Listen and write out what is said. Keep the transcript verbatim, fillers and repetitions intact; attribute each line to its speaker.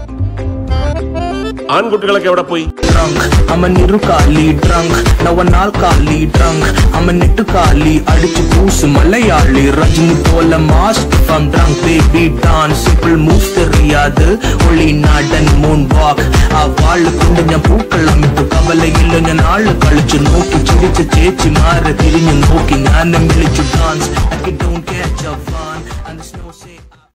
Speaker 1: ആൺകുട്ടികളൊക്കെ എവിടെ പോയി?
Speaker 2: അവൻ ഇരുകാലി ഡ്രങ്ക് നവനാൽക്കാലി ഡ്രങ്ക് അവൻ എട്ടുകാലി അടിച്ചു പൂസ് മലയാളി രജനി പോലെ മാസ്റ്റ് from drunk baby dance simple moves தெரியாது ഒളി നാടൻ മൂൺ വാക്ക് ആ വാള് കൊണ്ട് ഞാൻ പൂക്കളം ഇട്ടു കവലയില്ല ഞാൻ ആള് കളിച്ചു നോക്കി ചിരിച്ച ചേച്ചിമാരെ തിരിഞ്ഞു നോക്കി ഞാൻ വിളിച്ചു dance I don't catch a vibe